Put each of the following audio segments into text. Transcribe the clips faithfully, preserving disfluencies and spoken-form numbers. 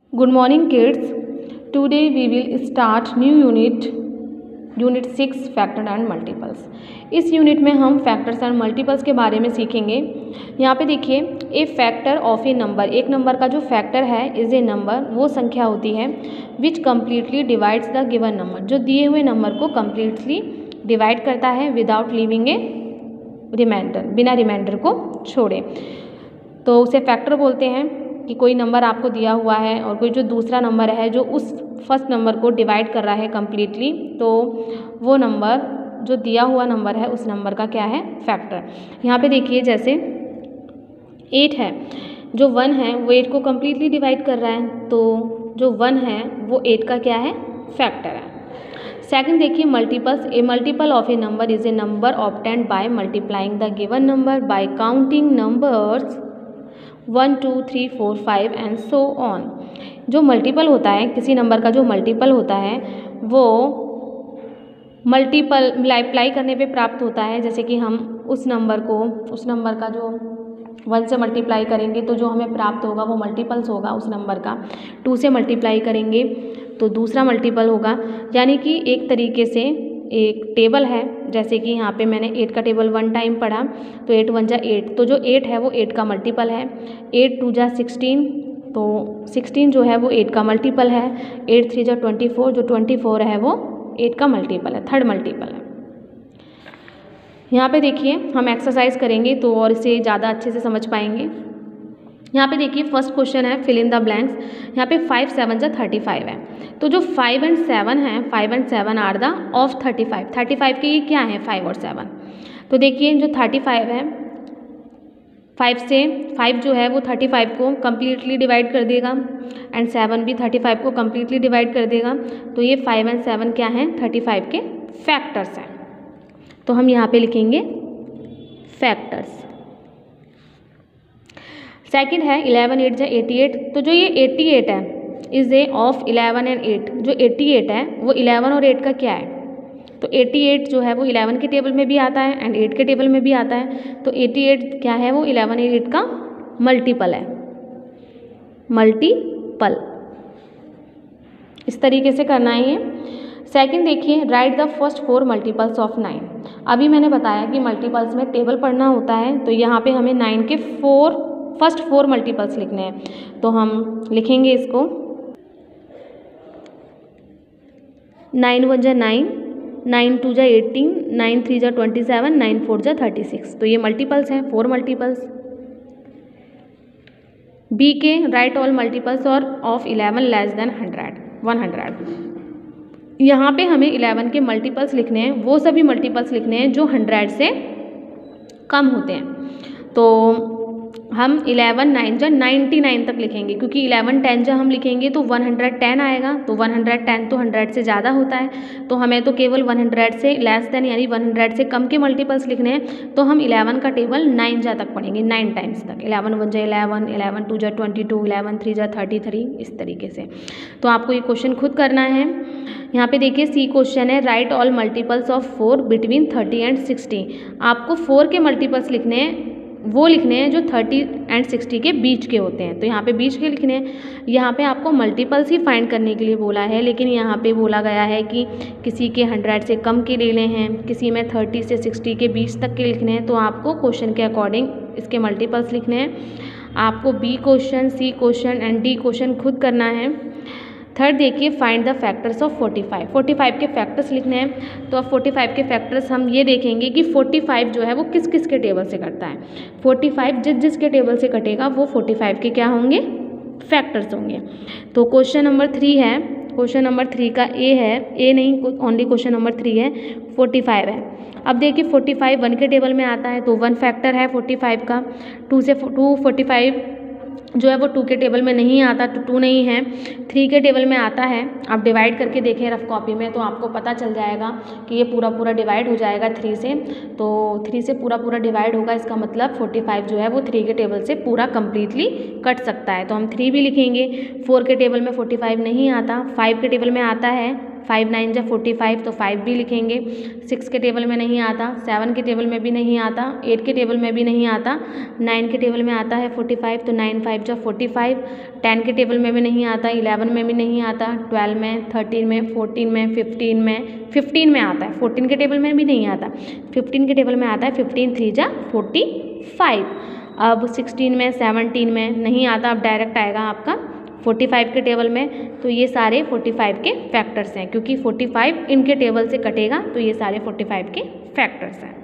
Good morning kids. Today we will start new unit unit six factor and multiples. इस unit में हम factors and multiples के बारे में सीखेंगे। यहाँ पे देखिए, a factor of a number, एक नंबर का जो फैक्टर है इज ए नंबर, वो संख्या होती है which completely divides the given number, जो दिए हुए नंबर को कम्प्लीटली डिवाइड करता है विदाउट लीविंग ए रिमाइंडर, बिना रिमाइंडर को छोड़े। तो उसे फैक्टर बोलते हैं कि कोई नंबर आपको दिया हुआ है और कोई जो दूसरा नंबर है जो उस फर्स्ट नंबर को डिवाइड कर रहा है कम्प्लीटली, तो वो नंबर जो दिया हुआ नंबर है उस नंबर का क्या है, फैक्टर। यहाँ पे देखिए, जैसे एट है, जो वन है वो एट को कम्प्लीटली डिवाइड कर रहा है, तो जो वन है वो एट का क्या है, फैक्टर है। सेकंड देखिए, multiples, a multiple of a number is a number obtained by multiplying the given number by counting numbers one two three four five and so on. जो मल्टीपल होता है, किसी नंबर का जो मल्टीपल होता है वो मल्टीपल मल्टीप्लाई करने पे प्राप्त होता है। जैसे कि हम उस नंबर को, उस नंबर का जो वन से मल्टीप्लाई करेंगे तो जो हमें प्राप्त होगा वो मल्टीपल्स होगा उस नंबर का। टू से मल्टीप्लाई करेंगे तो दूसरा मल्टीपल होगा। यानी कि एक तरीके से एक टेबल है, जैसे कि यहाँ पे मैंने एट का टेबल वन टाइम पढ़ा, तो एट वन जा एट, तो जो एट है वो एट का मल्टीपल है। एट टू जा सिक्सटीन, तो सिक्सटीन जो है वो एट का मल्टीपल है। एट थ्री जा ट्वेंटी फोर, जो ट्वेंटी फोर है वो एट का मल्टीपल है, थर्ड मल्टीपल है। यहाँ पे देखिए, हम एक्सरसाइज करेंगे तो और इसे ज़्यादा अच्छे से समझ पाएंगे। यहाँ पे देखिए, फर्स्ट क्वेश्चन है फिल इन द ब्लैंक्स। यहाँ पे फाइव सेवन जा थर्टी फाइव है, तो जो फाइव एंड सेवन है, five and seven are the of thirty five. Thirty five के ये क्या है, फाइव और सेवन। तो देखिए, जो थर्टी फाइव है, फाइव से फाइव जो है वो थर्टी फाइव को कम्प्लीटली डिवाइड कर देगा एंड सेवन भी थर्टी फाइव को कम्प्लीटली डिवाइड कर देगा। तो ये फाइव एंड सेवन क्या हैं, थर्टी फाइव के फैक्टर्स हैं। तो हम यहाँ पे लिखेंगे फैक्टर्स। सेकंड है इलेवन एट जा एटी एट, तो जो ये एटी एट है is a of eleven and eight. जो एटी एट है वो इलेवन और एट का क्या है, तो एटी एट जो है वो इलेवन के टेबल में भी आता है एंड एट के टेबल में भी आता है। तो एटी एट क्या है, वो इलेवन एंड एट का मल्टीपल है, मल्टीपल। इस तरीके से करना है ये। सेकंड देखिए, write the first four multiples of nine. अभी मैंने बताया कि मल्टीपल्स में टेबल पढ़ना होता है, तो यहाँ पे हमें नाइन के फोर फर्स्ट फोर मल्टीपल्स लिखने हैं। तो हम लिखेंगे इसको, नाइन वन जा नाइन, नाइन टू जा एटीन, नाइन थ्री जा ट्वेंटी सेवन, नाइन फोर जा थर्टी सिक्स। तो ये मल्टीपल्स हैं, फोर मल्टीपल्स। बी के, राइट ऑल मल्टीपल्स और of eleven less than hundred, one hundred. यहाँ पे हमें इलेवन के मल्टीपल्स लिखने हैं, वो सभी मल्टीपल्स लिखने हैं जो हंड्रेड से कम होते हैं। तो हम इलेवन नाइन जा नाइन्टी नाइन तक लिखेंगे, क्योंकि इलेवन टेन जा हम लिखेंगे तो वन हंड्रेड टेन आएगा, तो वन हंड्रेड टेन तो हंड्रेड से ज़्यादा होता है, तो हमें तो केवल वन हंड्रेड से लेस देन यानी वन हंड्रेड से कम के मल्टीपल्स लिखने हैं। तो हम इलेवन का टेबल नाइन जा तक पढ़ेंगे, नाइन टाइम्स तक। इलेवन वन जा इलेवन, इलेवन टू जा ट्वेंटी टू, इलेवन थ्री जा थर्टी थ्री, इस तरीके से। तो आपको ये क्वेश्चन खुद करना है। यहाँ पे देखिए, सी क्वेश्चन है, right all multiples of four between thirty and sixty. आपको फोर के मल्टीपल्स लिखने हैं, वो लिखने हैं जो थर्टी एंड सिक्सटी के बीच के होते हैं। तो यहाँ पे बीच के लिखने हैं। यहाँ पे आपको मल्टीपल्स ही फाइंड करने के लिए बोला है, लेकिन यहाँ पे बोला गया है कि किसी के हंड्रेड से कम के लेने हैं, किसी में थर्टी से सिक्सटी के बीच तक के लिखने हैं। तो आपको क्वेश्चन के अकॉर्डिंग इसके मल्टीपल्स लिखने हैं। आपको B question, C question and D question खुद करना है। थर्ड देखिए, find the factors of forty five. Forty five के फैक्टर्स लिखने हैं। तो अब फोर्टी फाइव के फैक्टर्स हम ये देखेंगे कि फोर्टी फाइव जो है वो किस किस के टेबल से कटता है। फोर्टी फाइव जिस जिस के टेबल से कटेगा वो फोर्टी फाइव के क्या होंगे, फैक्टर्स होंगे। तो क्वेश्चन नंबर थ्री है, क्वेश्चन नंबर थ्री का ए है, ए नहीं ओनली क्वेश्चन नंबर थ्री है, फोर्टी फाइव है। अब देखिए, फोर्टी फाइव वन के टेबल में आता है तो वन फैक्टर है फोर्टी फाइव का। टू से टू फोर्टी फाइव जो है वो टू के टेबल में नहीं आता, तो टू नहीं है। थ्री के टेबल में आता है। आप डिवाइड करके देखें रफ कॉपी में तो आपको पता चल जाएगा कि ये पूरा पूरा डिवाइड हो जाएगा थ्री से। तो थ्री से पूरा पूरा डिवाइड होगा, इसका मतलब फोर्टी फाइव जो है वो थ्री के टेबल से पूरा कम्प्लीटली कट सकता है। तो हम थ्री भी लिखेंगे। फोर के टेबल में फोर्टी फाइव नहीं आता, फाइव के टेबल में आता है फाइव नाइन जा फोर्टी फाइव, तो फाइव भी लिखेंगे। सिक्स के टेबल में नहीं आता, सेवन के टेबल में भी नहीं आता, एट के टेबल में भी नहीं आता, नाइन के टेबल में आता है फोर्टी फाइव, तो नाइन फाइव जा फोर्टी फाइव, टेन के टेबल में भी नहीं आता, इलेवन में भी नहीं आता, ट्वेल्व में, थर्टीन में, फोर्टीन में, फिफ्टीन में, फिफ्टीन में आता है, फोर्टीन के टेबल में भी नहीं आता, फिफ्टीन के टेबल में आता है, फिफ्टीन थ्री जा फोर्टी फाइव। अब सिक्सटीन में, सेवनटीन में नहीं आता, अब डायरेक्ट आएगा आपका फोर्टी फाइव के टेबल में। तो ये सारे फोर्टी फाइव के फैक्टर्स हैं, क्योंकि फोर्टी फाइव इनके टेबल से कटेगा, तो ये सारे फोर्टी फाइव के फैक्टर्स हैं।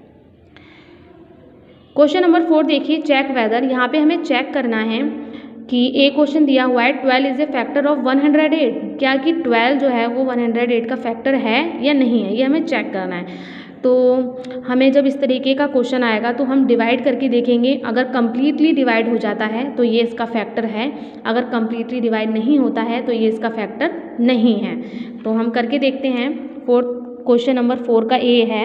क्वेश्चन नंबर फोर देखिए, चेक वेदर। यहाँ पे हमें चेक करना है कि एक क्वेश्चन दिया हुआ है twelve is a factor of one hundred eight, क्या कि ट्वेल्व जो है वो वन हंड्रेड एट का फैक्टर है या नहीं है, ये हमें चेक करना है। तो हमें जब इस तरीके का क्वेश्चन आएगा तो हम डिवाइड करके देखेंगे, अगर कंप्लीटली डिवाइड हो जाता है तो ये इसका फैक्टर है, अगर कंप्लीटली डिवाइड नहीं होता है तो ये इसका फैक्टर नहीं है। तो हम करके देखते हैं। फोर्थ क्वेश्चन नंबर फोर का ए है,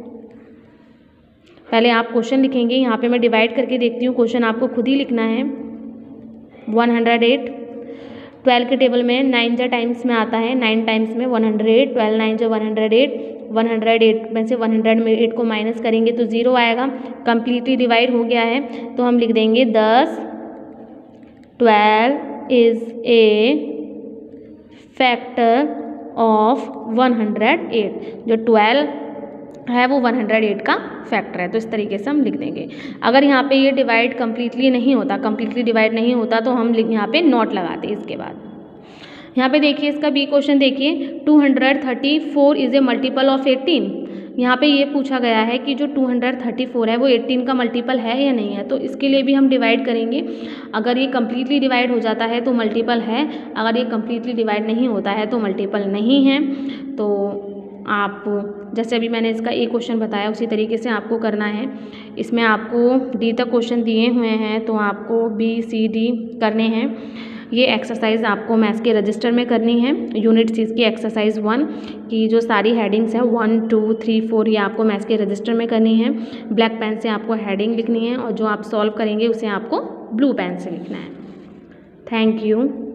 पहले आप क्वेश्चन लिखेंगे, यहाँ पे मैं डिवाइड करके देखती हूँ, क्वेश्चन आपको खुद ही लिखना है। वन हंड्रेड एट, ट्वेल्व के टेबल में नाइन जा टाइम्स में आता है, नाइन टाइम्स में one hundred eight, twelve nine जा one hundred eight, one hundred eight में से वन हंड्रेड में एट को माइनस करेंगे तो ज़ीरो आएगा। कंप्लीटली डिवाइड हो गया है तो हम लिख देंगे thus twelve is a factor of one hundred eight, जो ट्वेल्व है वो वन हंड्रेड एट का फैक्टर है। तो इस तरीके से हम लिख देंगे। अगर यहाँ पे ये डिवाइड कंप्लीटली नहीं होता, कंप्लीटली डिवाइड नहीं होता तो हम यहाँ पे नॉट लगाते। इसके बाद यहाँ पे देखिए, इसका बी क्वेश्चन देखिए, two hundred thirty four is a multiple of eighteen. यहाँ पे ये पूछा गया है कि जो टू हंड्रेड थर्टी फोर है वो एटीन का मल्टीपल है या नहीं है। तो इसके लिए भी हम डिवाइड करेंगे। अगर ये कम्प्लीटली डिवाइड हो जाता है तो मल्टीपल है, अगर ये कम्प्लीटली डिवाइड नहीं होता है तो मल्टीपल नहीं है। तो आप जैसे अभी मैंने इसका एक क्वेश्चन बताया उसी तरीके से आपको करना है। इसमें आपको डी तक क्वेश्चन दिए हुए हैं तो आपको बी सी डी करने हैं। ये एक्सरसाइज आपको मैथ्स के रजिस्टर में करनी है। यूनिट सिक्स की एक्सरसाइज वन की जो सारी हेडिंग्स हैं वन टू थ्री फोर, ये आपको मैथ्स के रजिस्टर में करनी है। ब्लैक पेन से आपको हेडिंग लिखनी है और जो आप सॉल्व करेंगे उसे आपको ब्लू पेन से लिखना है। Thank you.